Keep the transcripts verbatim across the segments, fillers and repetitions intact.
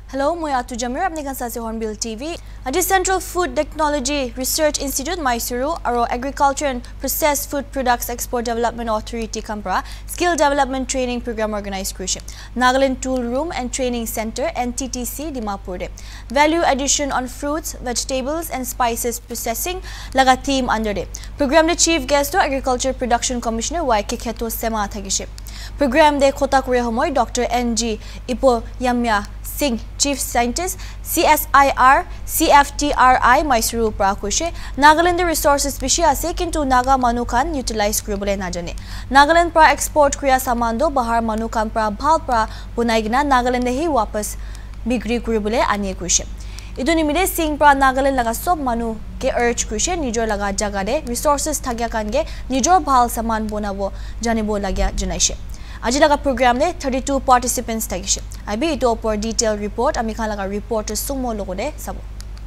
Hello, moi Atu Jamir, apni kan sa si Hornbill T V. Adi Central Food Technology Research Institute Mysuru aro Agriculture and Processed Food Products Export Development Authority Kampra Skill Development Training Program organized crucial. Nagaland Tool Room and Training Center N T T C Dimapur de. Value addition on fruits, vegetables and spices processing laga theme under de. Program de Chief Guest to Agriculture Production Commissioner Y K Kheto Sema thagiship. Program de Khota Kure homoy Doctor N G Ipo Yamya Singh, Chief Scientist, C S I R, C F T R I, Mysuru Prakushe, Nagaland resources bishi ase kintu Naga Manukan utilize kribole najane. Nagaland pra export kriya samando bahar Manukan pra bhal pra bunaigina Nagaland hi wapas bigri kribole ane kushe. Idu nimide Singh pra Nagaland laga sob manu ke urge kushe nijor laga jaga de resources thagya kange nijor bhal saman bonabo janibo lagya janaishe. Aji laga program ne thirty-two participants tagishe. Abi ito por detailed report amikha laga reporter sumo logo de sabo.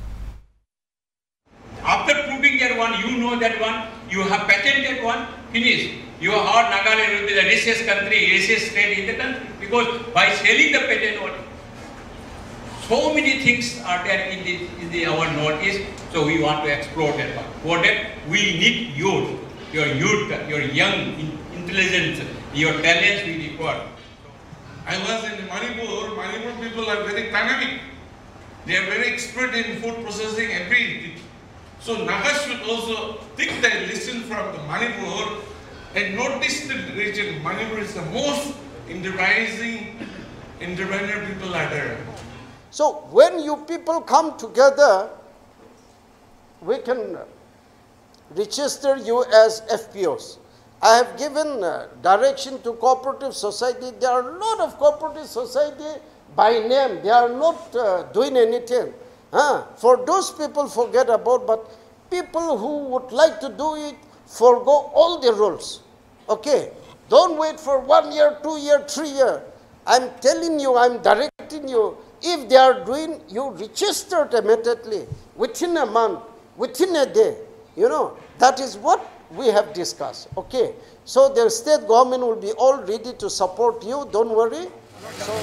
After proving that one, you know that one, you have patented one, finish. You have heard Nagaland will be the richest country, richest state in the country because by selling the patent one, so many things are there in the in the our northeast. So we want to explore that one. For that we need youth, your youth, your young, intelligence. Your talents we require. I was in Manipur. Manipur people are very dynamic. They are very expert in food processing, everything. So Naga should also take that lesson from the Manipur and notice the region. Manipur is the most enterprising entrepreneur people are there. So when you people come together, we can register you as F P Os. I have given uh, direction to cooperative society. There are a lot of cooperative society by name. They are not uh, doing anything. Huh? For those people, forget about. But people who would like to do it, forgo all the rules. Okay? Don't wait for one year, two year, three year. I'm telling you, I'm directing you. If they are doing, you register it immediately within a month, within a day. You know, that is what we have discussed. Okay, so the state government will be all ready to support you. Don't worry. So,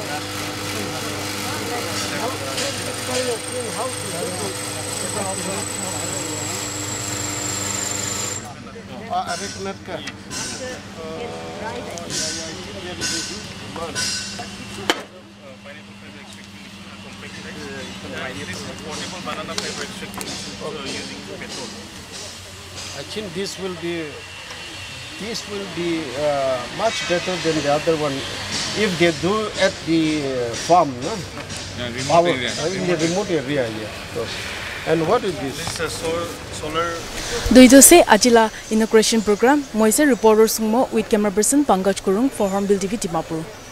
portable banana fiber extraction using petrol. I think this will be this will be uh, much better than the other one if they do at the uh, farm, no? Yeah, remote Our, area. uh, in the remote area, yeah. So, and what is this? This is a solar. solar Doido se ajila inauguration program. Moise reporters mo with camera person Pankaj Kurung for Hornbill T V Dimapur.